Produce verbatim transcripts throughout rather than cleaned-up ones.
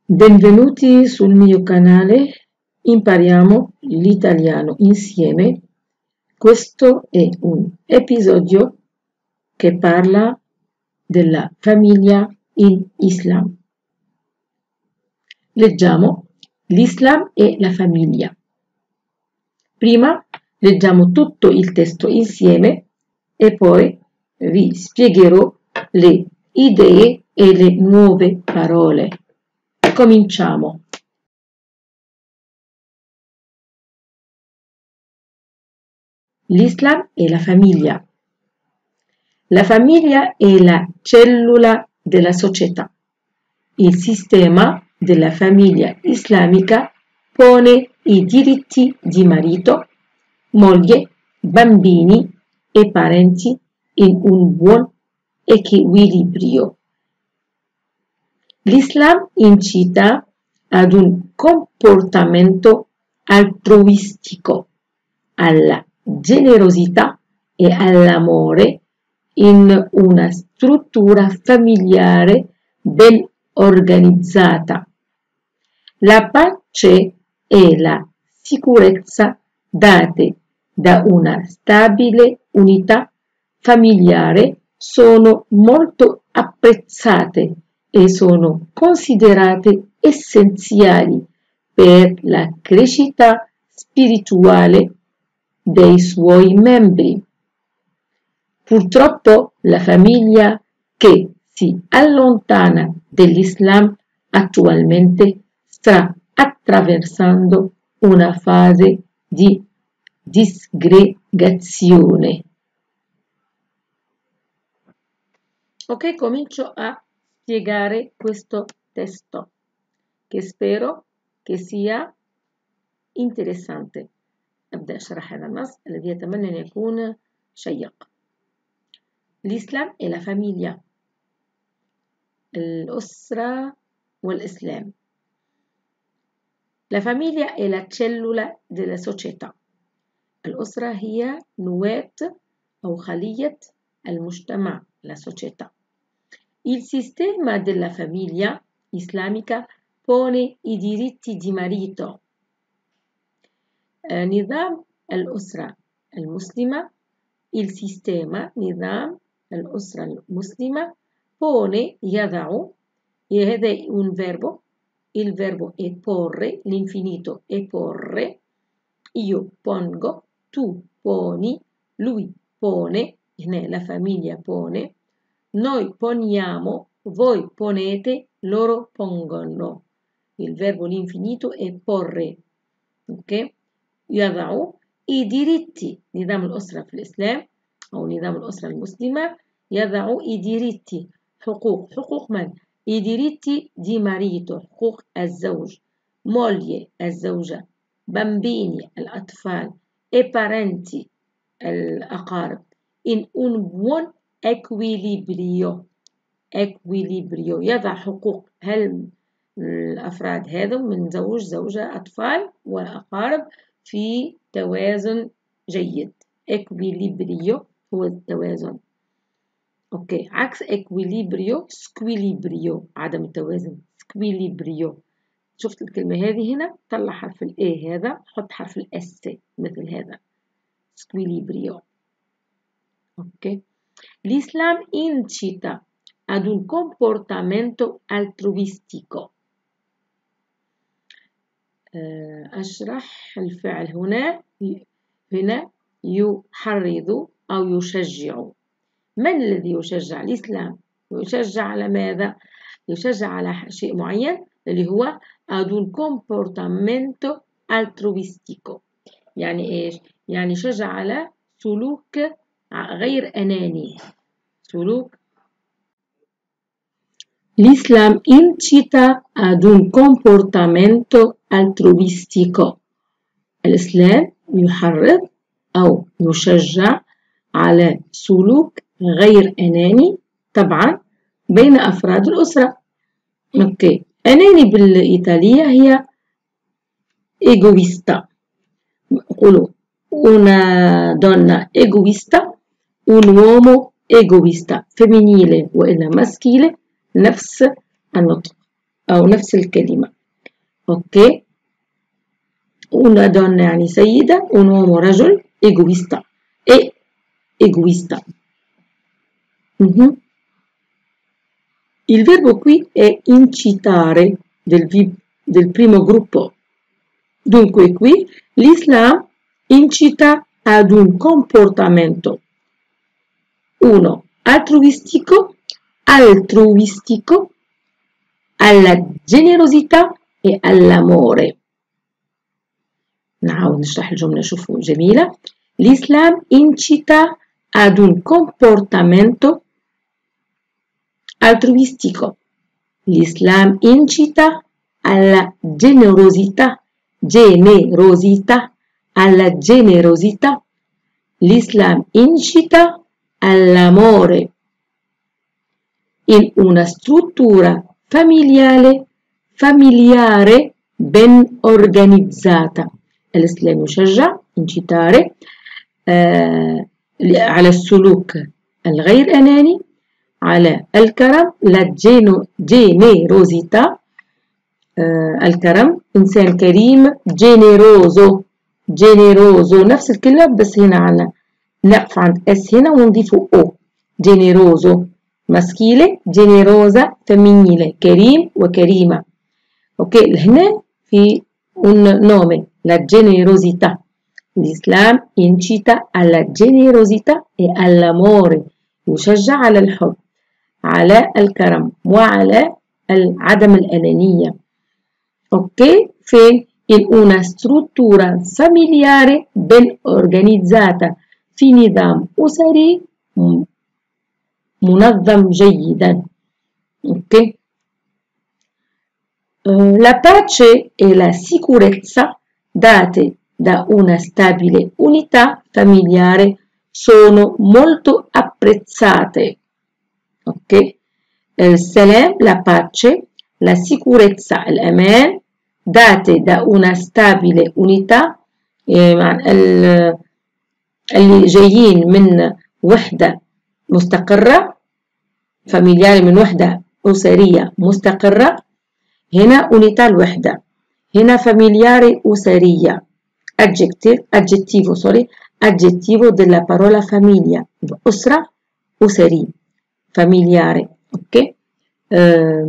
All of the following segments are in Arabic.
Benvenuti sul mio canale, impariamo l'italiano insieme. Questo è un episodio che parla della famiglia in Islam. Leggiamo l'Islam e la famiglia. Prima leggiamo tutto il testo insieme e poi vi spiegherò le idee e le nuove parole. Cominciamo. L'Islam e la famiglia. La famiglia è la cellula della società. Il sistema della famiglia islamica pone i diritti di marito, moglie, bambini e parenti in un buon equilibrio. L'Islam incita ad un comportamento altruistico, alla generosità e all'amore in una struttura familiare ben organizzata. La pace e la sicurezza date da una stabile unità familiare sono molto apprezzate e sono considerate essenziali per la crescita spirituale dei suoi membri. Purtroppo la famiglia che si allontana dall'Islam attualmente sta attraversando una fase di disgregazione. Ok, comincio a spiegare questo testo che spero che sia interessante. أبدأ أشرح هذا النص الذي أتمنى أن يكون شيق. الإسلام et la famiglia. الأسرة والإسلام. La famiglia è la cellula della società. الأسرة هي نواة أو خلية المجتمع, la società. Il sistema della famiglia islamica pone i diritti di marito. نظام الأسرة المسلمة il sistema نظام الأسرة المسلمة pone يضع هذا un verbo il verbo è porre l'infinito è porre io pongo tu poni lui pone هنا la famiglia pone noi poniamo voi ponete loro pongono il verbo l'infinito è porre ok يضع i diritti نظام الأسرة في الإسلام أو نظام الأسرة المسلمة يضع i diritti حقوق حقوق من i diritti di marito حقوق الزوج moglie الزوجة bambini الأطفال e parenti الأقارب in un buon equilibrio equilibrio يضع حقوق هل الأفراد هذا من زوج زوجة أطفال وأقارب في توازن جيد equilibrio هو التوازن اوكي عكس equilibrio squilibrio عدم التوازن squilibrio شفت الكلمة هذه هنا طلع حرف ال A هذا حط حرف ال S مثل هذا squilibrio ok l'Islam incita ad un comportamento altruistico أشرح الفعل هنا هنا يحرض أو يشجع من الذي يشجع الإسلام يشجع على ماذا يشجع على شيء معين اللي هو ad un comportamento altruistico يعني إيش يعني يشجع على سلوك غير أناني سلوك L'Islam incita ad un comportamento altruistico. الإسلام يحرض أو يشجع على سلوك غير أناني طبعا بين أفراد الأسرة. أوكي. أناني بالإيطالية هي egoista. يقولوا una donna egoista, un uomo egoista, femminile وإلا maschile نفس النطق أو نفس الكلمة. أوكي. una donna يعني سيدة, un uomo رجل, egoista e egoista. Mm-hmm. Il verbo qui è incitare del, del primo gruppo. Dunque qui l'Islam incita ad un comportamento, uno altruistico, altruistico, alla generosità e all'amore. نعاود نشرح الجملة. شوفوا جميلة. الإسلام incita ad un comportamento altruistico. L'Islam incita alla generosità, generosità, alla generosità. L'Islam incita all'amore. In una struttura familiare, familiare ben organizzata. الإسلام يشجع incitare آه على السلوك الغير أناني, على الكرم, la generosità, آه الكرم, إنسان كريم, generoso, generoso نفس الكلمة بس هنا على نقف عند اس هنا ونضيفه او. generoso maschile, generosa femminile, كريم وكريمة. اوكي هنا في un nome, la generosità. الإسلام incita alla generosità e all'amore, يشجع على الحب, على الكرم, وعلى عدم الأنانية. اوكي فين؟ in una struttura familiare ben organizzata, في نظام أسري منظم جيدا. اوكي. La pace e la sicurezza date da una stabile unità familiare sono molto apprezzate. Ok? Il salam, la pace, la sicurezza, الأمان, date da una stabile unità, اللي جايين من وحدة مستقرة, familiare من وحدة أسرية مستقرة. هنا unità الوحدة, هنا familiare أسرية. Adjective, aggettivo, sorry, aggettivo della parola famiglia, أسرة أسري, familiare. اوكي. أه.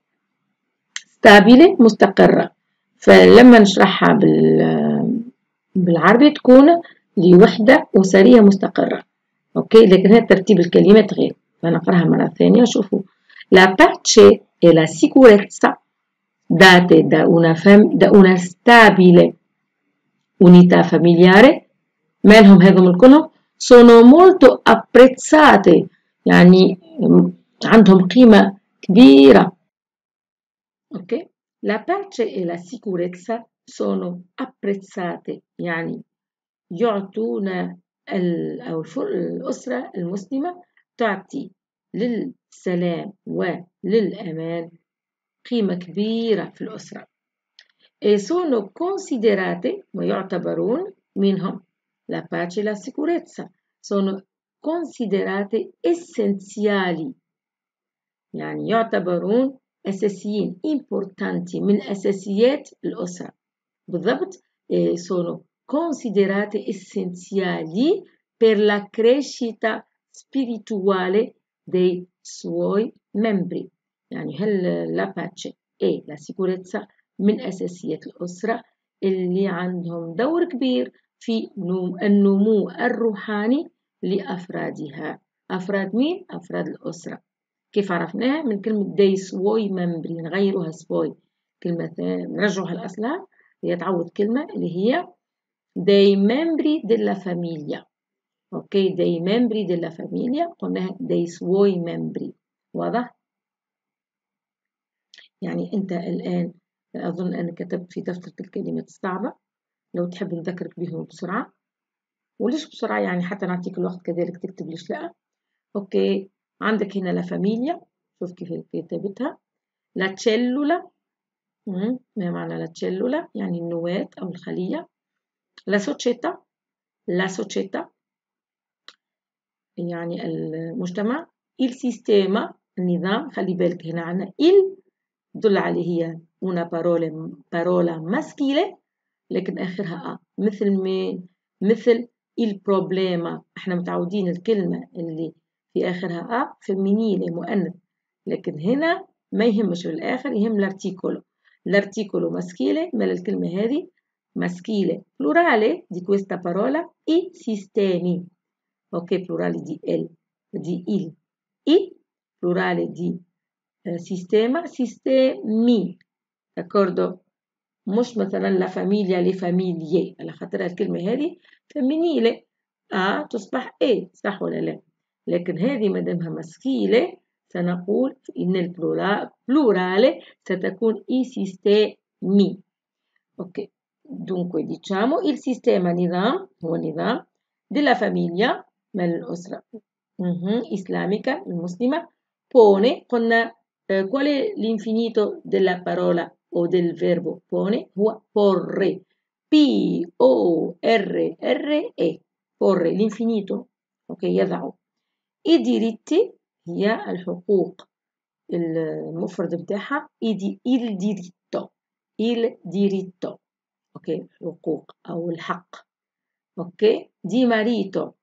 stabile مستقرة, فلما نشرحها بال بالعربي تكون لوحدة أسرية مستقرة. اوكي. لكن هنا ترتيب الكلمات غير, فنقراها مرة ثانية. شوفوا. La pace e la sicurezza date da una, fam- da una stabile unità familiare, مالهم هذم الكلهم, sono molto apprezzate, يعني عندهم قيمة كبيرة. اوكي. La pace e la sicurezza sono apprezzate, يعني يعطون أو الأسرة المسلمة تعطي للسلام وللأمان قيمة كبيرة في الأسرة. e sono considerate, ويعتبرون منهم la pace e la sicurezza, sono considerate essenziali, يعني يعتبرون أساسيين, importanti, من أساسيات الأسرة. بالضبط. e sono considerate essenziali per la crescita spirituale dei suoi membri. يعني هل la pace e la sicurezza من أساسيات الأسرة اللي عندهم دور كبير في النمو الروحاني لأفرادها. أفراد مين؟ أفراد الأسرة. كيف عرفناها؟ من كلمة dei suoi membri, نغيرها سبوي, كلمة نرجعها لأصلها, هي تعوض كلمة اللي هي dei membri della famiglia. اوكي. dei membri della famiglia قلناها dei suoi membri. واضح؟ يعني أنت الآن أظن أنك كتبت في دفترك الكلمات الصعبة, لو تحب نذكرك بهم بسرعة. وليش بسرعة؟ يعني حتى نعطيك الوقت كذلك تكتب, ليش لا. أوكي. عندك هنا لا فاميليا, شوف كيف كتبتها. لا تشيلولا, ما معنى لا تشيلولا؟ يعني النواة أو الخلية. لا سوتشيتا, لا سوتشيتا يعني المجتمع. il sistema, النظام, خلي بالك هنا عنا il تدل عليه هي una parola parola maschile لكن آخرها أ مثل مين؟ مثل il problema. احنا متعودين الكلمة اللي في آخرها أ فيمينيلي مؤنث، لكن هنا ما يهمش في الآخر، يهم l'articolo. L'articolo maschile مال الكلمة هذه maschile plurale di questa parola i sistemi. Ok, plurale di el, di il, i plurale di eh, sistema, sistemi. D'accordo؟ مش مثلا لا فاميليا لي فاميليي، على خاطر الكلمة هذه فمينيلة آه تصبح إيه، صح ولا لا؟ لكن هذه مادامها مسكيلة سنقول إن البلورالي ستكون إي سيستيمي. أوكي. Dunque diciamo il sistema نظام هو نظام della famiglia من الأسرة islamica المسلمة pone قلنا eh, qual è l'infinito della parola o del verbo pone هو porre P O R R E porre l'infinito ok يضع i diritti هي الحقوق المفرد بتاعها il diritto il diritto اوكي حقوق او الحق اوكي دي marito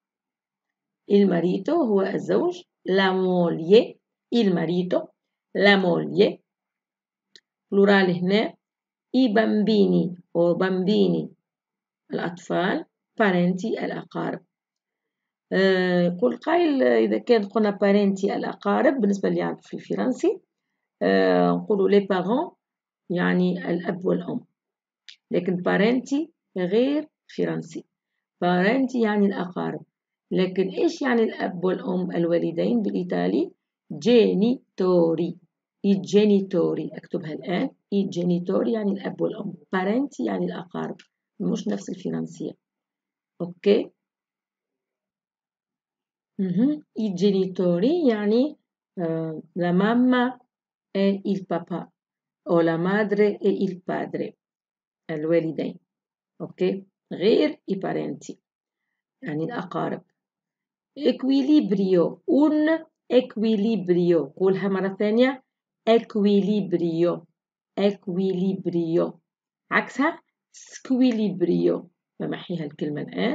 il marito هو الزوج la moglie il marito la moglie plurale هنا i bambini o bambini الأطفال parenti الأقارب. يقول قائل إذا كان قلنا parenti الأقارب بالنسبة اللي يعرف في الفرنسي نقولوا les parents يعني الأب والأم، لكن parenti غير فرنسي. parenti يعني الأقارب، لكن إيش يعني الأب والأم الوالدين بالإيطالي؟ genitori i genitori أكتبها الآن i genitori يعني الأب والأم parenti يعني الأقارب مش نفس الفرنسية. أوكي i genitori يعني uh, la mamma e il papà o la madre e il padre الوالدين. أوكي غير i parenti يعني الأقارب. equilibrio un equilibrio قولها مرة ثانية equilibrio equilibrio عكسها squilibrio بمحيها الكلمة الآن.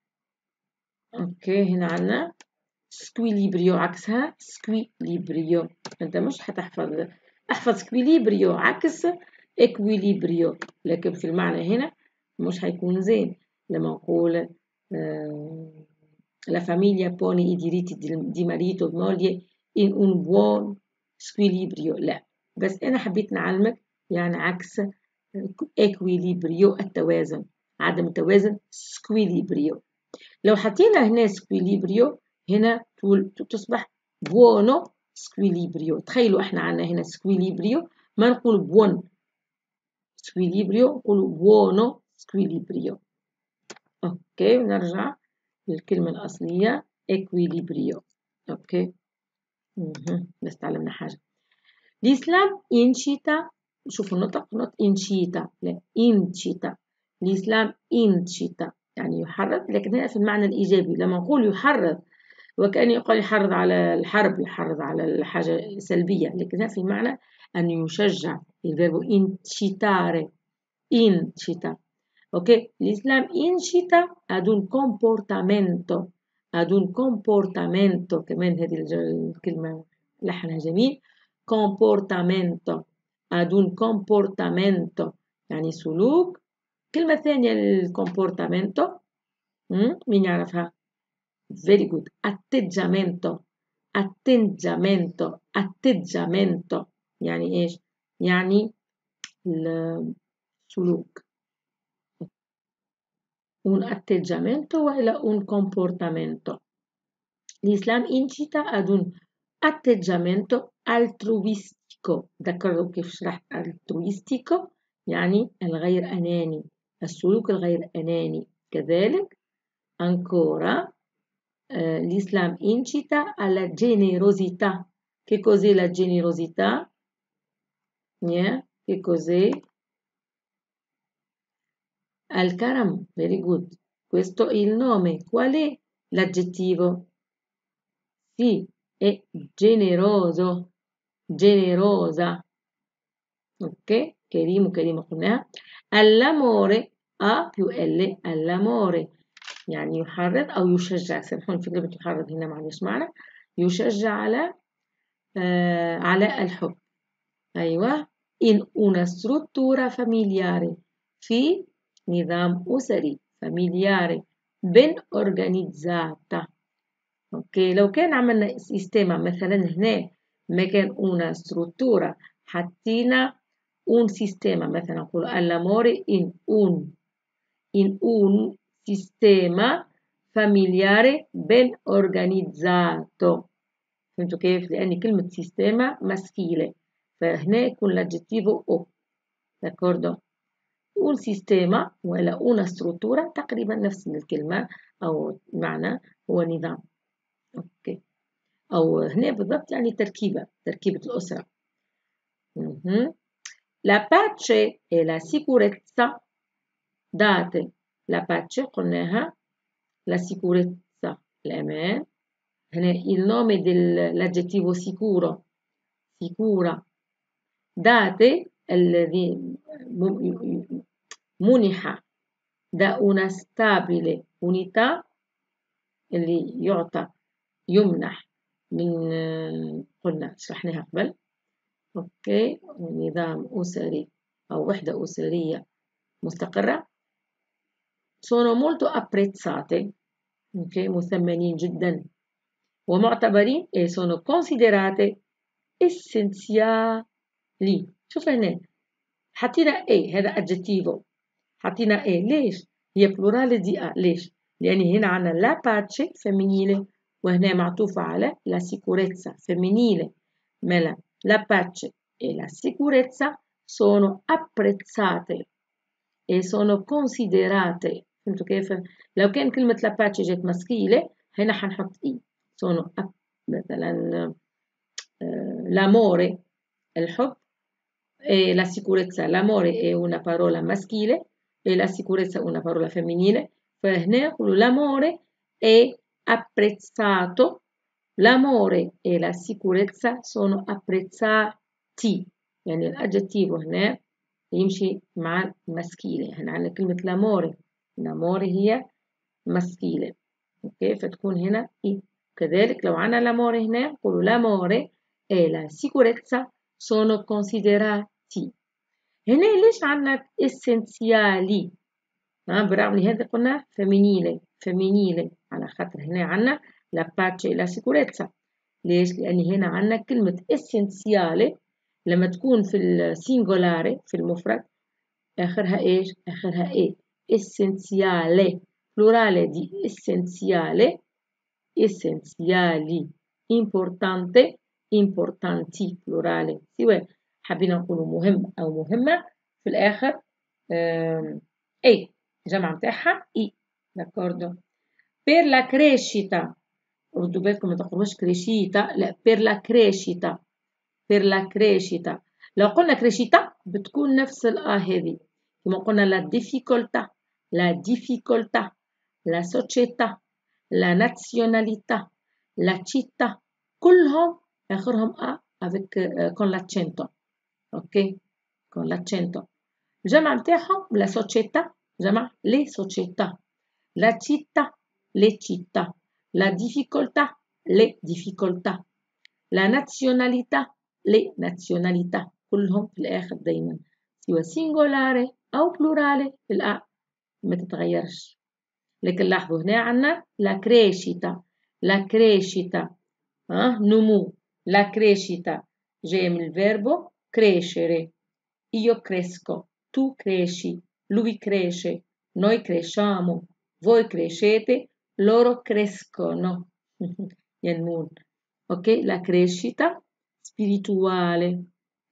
أوكي هنا عنا squilibrio عكسها squilibrio. أنت مش هتحفظ احفظ squilibrio عكس equilibrio، لكن في المعنى هنا مش هيكون زين لما نقول آه La famiglia pone i diritti di marito e moglie in un buon squilibrio. لا بس أنا حبيت نعلمك يعني عكس equilibrio التوازن، عدم التوازن squilibrio. لو حطينا هنا squilibrio هنا تصبح buono squilibrio. تخيلوا احنا عنا هنا squilibrio ما نقول buon squilibrio نقول buono squilibrio. اوكي ونرجع الكلمة الأصلية equilibrio. أوكي مه. بس تعلمنا حاجة. الإسلام incita شوفوا النطق نطق incita لا incita. الإسلام incita يعني يحرض، لكن هنا في المعنى الإيجابي. لما نقول يحرض وكأن يقال يحرض على الحرب يحرض على الحاجة سلبية، لكن هنا في المعنى أن يشجع الفيربو incitare incita. Ok, l'Islam incita ad un comportamento ad un comportamento كمان هذه الكلمة لحنها جميل comportamento ad un comportamento يعني سلوك. كلمة ثانية للcomportamento مين يعرفها؟ very good atteggiamento atteggiamento atteggiamento يعني إيش؟ يعني السلوك un atteggiamento وإلى un comportamento. الإسلام incita ad un atteggiamento altruistico. ذكروا كيف شرحت altruistico يعني الغير أناني، السلوك الغير أناني. كذلك ancora eh, l'Islam incita alla generosità. Che cos'è la generosità? Yeah. Che cos'è? Al-Karam, very good. Questo è il nome. Qual è l'aggettivo? Sì, è generoso, generosa. اوكي كريم وكريمة قلناها. all'amore A più L all'amore يعني يحرض أو يشجع. سامحوني في كلمة يحرض هنا معلش معنا. يشجع على آه على الحب. أيوة in una struttura familiare في نظام أسري familiare ben organizzata. اوكي لو كان عملنا سيستema مثلا هنا ما كان una struttura حطينا un sistema مثلا نقول all'amore in un in un sistema familiare ben organizzato. فهمتوا كيف؟ لأن كلمة سيستema مسكيلة فهنا يكون l'aggettivo o. d'accordo؟ un sistema ولا una struttura تقريبا نفس الكلمة أو المعنى هو نظام. أوكي أو هنا بالضبط يعني تركيبة تركيبة الأسرة. مهم. La pace e la sicurezza date. La pace قلناها la sicurezza الأمان. هنا il nome dell'aggettivo sicuro sicura date الذي منح da una stabile unità اللي يعطى يمنح من قلنا شرحناها قبل. اوكي نظام أسري أو وحدة أسرية مستقرة. sono molto apprezzate. اوكي مثمنين جدا ومعتبرين e sono considerate essenziali. شوف هنا حطينا ايه هذا aggettivo حطينا ايه ليش هي بلورال دي ا ليش لأن هنا عنا لا باتشي femminile وهنا معطوفة على la sicurezza femminile. ملا la pace e la sicurezza sono apprezzate e sono considerate. فهمتوا كيف؟ لو كان كلمة la pace جت مسكيلة هنا حنحط إي sono مثلا l'amore الحب e la sicurezza. l'amore è una parola maschile e la sicurezza una parola femminile فهنا نقولوا l'amore è apprezzato. l'amore e la sicurezza sono apprezzati يعني الأجتيف هنا يمشي مع المسكيلة. هنا عندنا كلمة l'amore l'amore هي مسكيلة. اوكي فتكون هنا إيه. كذلك لو عنا l'amore هنا نقولوا l'amore e la sicurezza sono considerati. هنا ليش عنا essenziali ها برغم ان هذا قلنا femminile femminile على خاطر هنا عنا la pace e la sicurezza. ليش؟ لأن هنا عنا كلمة essenziale لما تكون في السينجولاري في المفرد آخرها إيش؟ آخرها إيه؟ essenziale plurale دي essenziale essenziali importante importanti plurale سواء حابين نقولوا مهم أو مهمة في الآخر أي جمع متاعها إي. d'accordo. per la crescita ردوا بالكم ما تقولوش كريشيتا لا per la crescita per la crescita. لو قلنا كريشيتا بتكون نفس الآ هذه كما قلنا la difficoltà la difficoltà la società la nazionalità la città كلهم آخرهم أ avec con l'accento. اوكي con l'accento. الجمع متاعهم la società جمع le società la città le città la difficoltà le difficoltà la nazionalità le nazionalità كلهم في الآخر دايما سواء سينجولاري أو بلورالي الآ ما تتغيرش. لكن لاحظوا هنا عنا la crescita la crescita ها نمو la crescita جاية من الفيربو crescere. io cresco tu cresci lui cresce noi cresciamo voi crescete loro crescono ينمون. اوكي la crescita spirituale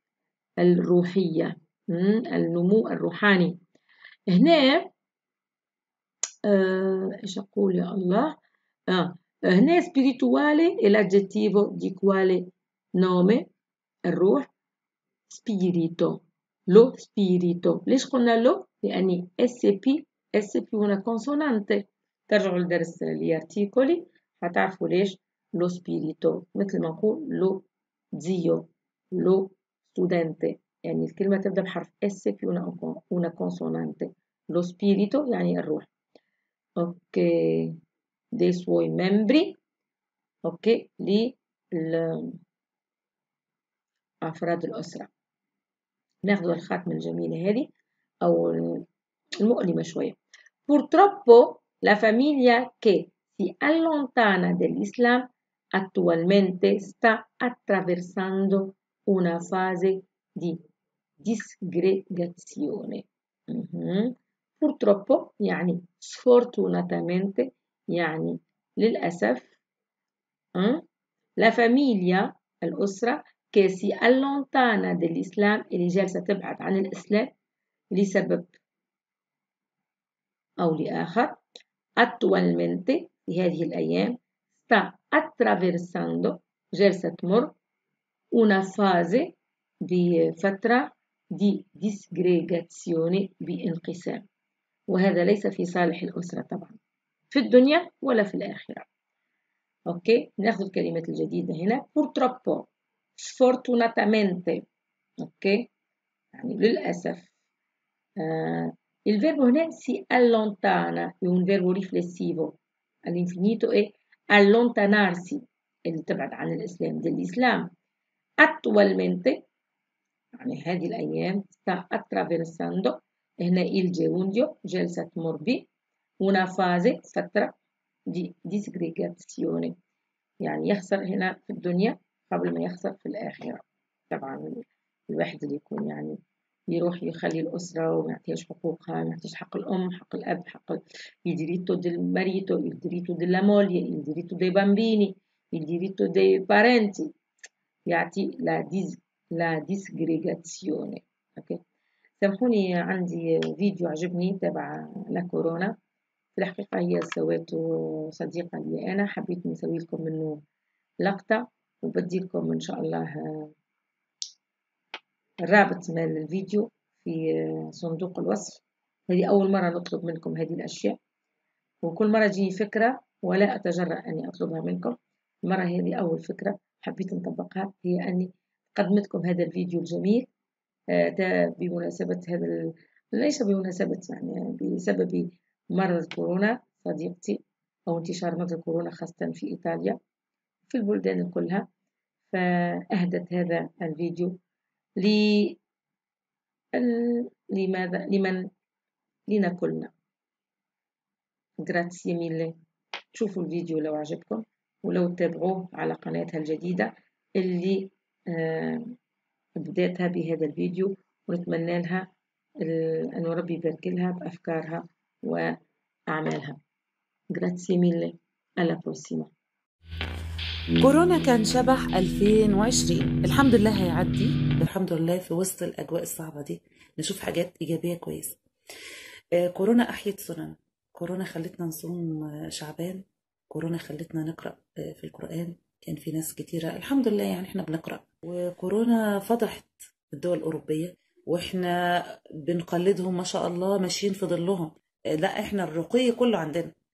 الروحية النمو الروحاني. هنا آه ايش اقول يا الله آه هنا spirituale è l'aggettivo di quale nome الروح spirito lo spirito. ليش قلنا له؟ لأني اس بي اس بي هنا كونسونانتي. ترجعوا لدرس الارتيكولي هتعرفوا ليش lo spirito مثل ما نقول lo zio lo studente يعني الكلمة تبدأ بحرف S في una, una consonante. Lo spirito يعني الروح. اوكي. dei suoi membri. اوكي. لأفراد الأسرة. ناخد الخاتمة الجميلة هذه أو المؤلمة شوية. Purtroppo la famiglia che si allontana dall'Islam attualmente sta attraversando una fase di disgregazione. Mhm. Purtroppo يعني sfortunatamente يعني للأسف. أه؟ La famiglia الأسرة che si allontana dell'Islam اللي جالسة تبعد عن الإسلام لسبب أو لآخر. attualmente في هذه الأيام sta attraversando جالسة تمر una fase بفترة di disgregazione بانقسام، وهذا ليس في صالح الأسرة طبعا في الدنيا ولا في الآخرة. أوكي. ناخذ الكلمات الجديدة هنا. purtroppo sfortunatamente. أوكي. يعني للأسف. آه il verbo هنا si allontana è un verbo riflessivo all'infinito e allontanarsi اللي تبعد عن الإسلام dell'Islam. attualmente يعني هذه الأيام sta attraversando هنا il gerundio جالسة تمر ب una fase فترة di disgregazione يعني يخسر هنا في الدنيا قبل ما يخسر في الآخرة. طبعا الواحد اللي يكون يعني يروح يخلي الأسرة وما يعطيهاش حقوقها، ما يعطيش حق الأم، حق الأب، حق il diritto del marito, il diritto della moglie, il diritto dei bambini, il diritto dei parenti، يعطي la dis la disgregazione. اوكي. سامحوني عندي فيديو عجبني تبع لا كورونا، في الحقيقة هي سويته صديقة لي أنا، حبيت نسوي لكم منه لقطة وبدي لكم إن شاء الله الرابط من الفيديو في صندوق الوصف. هذه أول مرة نطلب منكم هذه الأشياء، وكل مرة تجيني فكرة ولا أتجرأ أني أطلبها منكم. المرة هذه أول فكرة حبيت نطبقها، هي أني قدمت لكم هذا الفيديو الجميل ده بمناسبة هذا ال... ليس بمناسبة يعني بسبب مرض كورونا صديقتي أو انتشار مرض كورونا خاصة في إيطاليا في البلدان كلها، فأهدت هذا الفيديو ل لماذا لمن لنا كلنا. جراتسي ميلي. شوفوا الفيديو لو عجبكم، ولو تتابعوه على قناتها الجديدة اللي آه بدأتها بهذا الفيديو، ونتمنى لها أن ربي يبارك لها بأفكارها وأعمالها. جراتسي ميلي. ألا بروسيما. كورونا كان شبح ألفين وعشرين، الحمد لله هيعدي الحمد لله. في وسط الأجواء الصعبة دي نشوف حاجات إيجابية كويسة. كورونا أحيت سنن، كورونا خلتنا نصوم شعبان، كورونا خلتنا نقرأ في القرآن، كان في ناس كتيرة الحمد لله يعني احنا بنقرأ. وكورونا فضحت الدول الأوروبية واحنا بنقلدهم ما شاء الله ماشيين في ظلهم. لا احنا الرقي كله عندنا،